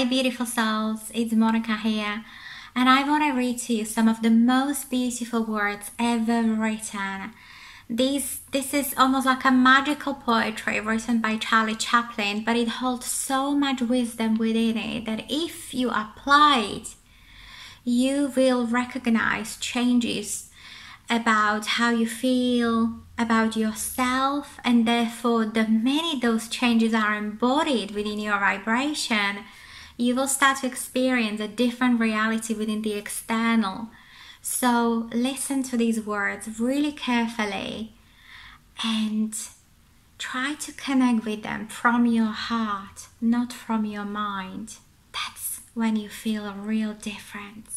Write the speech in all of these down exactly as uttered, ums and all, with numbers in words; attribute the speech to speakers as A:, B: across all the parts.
A: Hi beautiful souls, it's Monika here, and I want to read to you some of the most beautiful words ever written. This, this is almost like a magical poetry written by Charlie Chaplin, but it holds so much wisdom within it that if you apply it, you will recognize changes about how you feel about yourself, and therefore the minute those changes are embodied within your vibration, you will start to experience a different reality within the external. So listen to these words really carefully and try to connect with them from your heart, not from your mind. That's when you feel a real difference.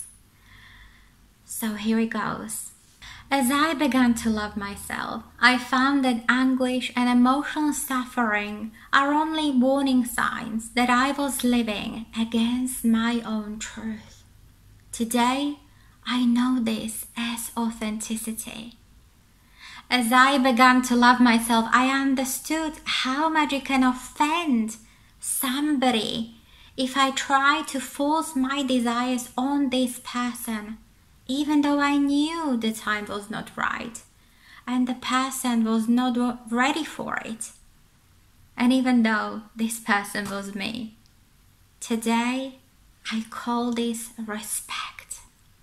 A: So here it goes. As I began to love myself, I found that anguish and emotional suffering are only warning signs that I was living against my own truth. Today, I know this as authenticity. As I began to love myself, I understood how much it can offend somebody if I try to force my desires on this person, even though I knew the time was not right and the person was not ready for it, and even though this person was me. Today, I call this respect.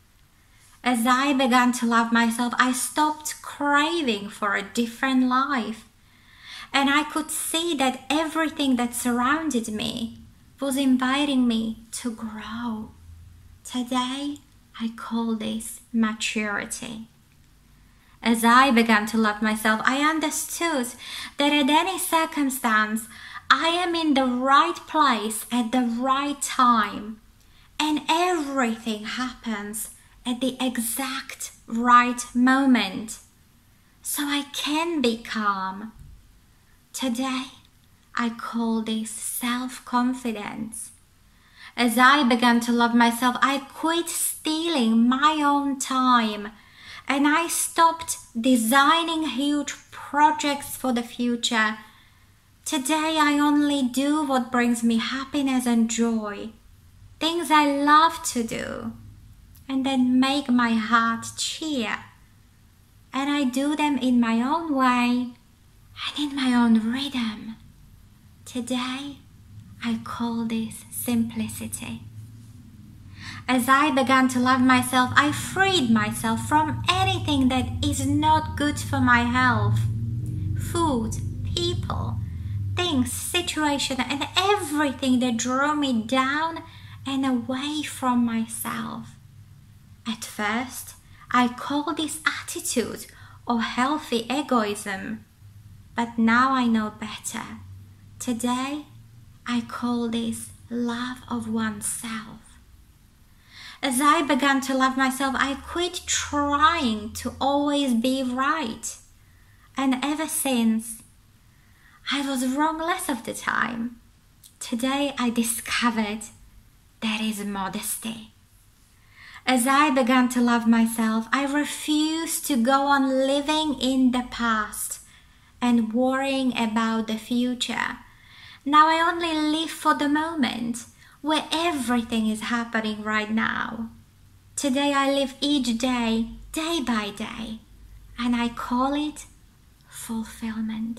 A: As I began to love myself, I stopped craving for a different life, and I could see that everything that surrounded me was inviting me to grow. Today, I call this maturity. As I began to love myself, I understood that at any circumstance, I am in the right place at the right time, and everything happens at the exact right moment, so I can be calm. Today, I call this self-confidence. As I began to love myself, I quit stealing my own time, and I stopped designing huge projects for the future. Today, I only do what brings me happiness and joy, things I love to do, and that make my heart cheer. And I do them in my own way and in my own rhythm. Today, I call this simplicity. As I began to love myself, I freed myself from anything that is not good for my health. Food, people, things, situation, and everything that drew me down and away from myself. At first, I called this attitude or healthy egoism, but now I know better. Today, I call this love of oneself. As I began to love myself, I quit trying to always be right. And ever since, I was wrong less of the time. Today, I discovered that is modesty. As I began to love myself, I refused to go on living in the past and worrying about the future. Now I only live for the moment, where everything is happening right now. Today I live each day, day by day, and I call it fulfillment.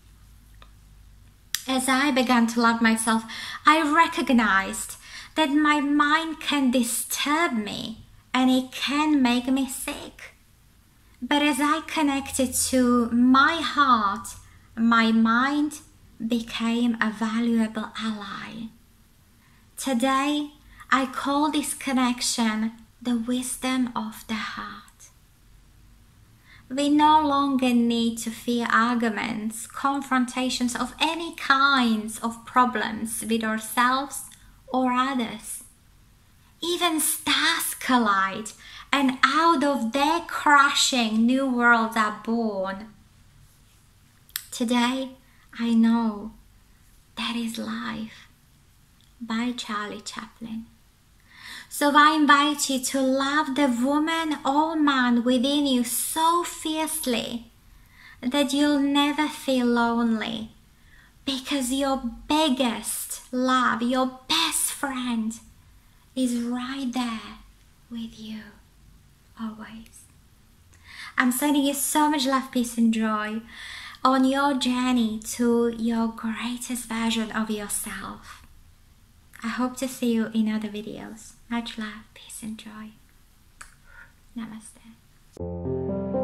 A: As I began to love myself, I recognized that my mind can disturb me and it can make me sick. But as I connected to my heart, my mind became a valuable ally. Today, I call this connection the wisdom of the heart. We no longer need to fear arguments, confrontations of any kinds of problems with ourselves or others. Even stars collide, and out of their crashing, new worlds are born. Today, I know that is life. By Charlie Chaplin. So I invite you to love the woman or man within you so fiercely that you'll never feel lonely, because your biggest love, your best friend is right there with you, always. I'm sending you so much love, peace and joy on your journey to your greatest version of yourself. I hope to see you in other videos. Much love, peace and joy. Namaste.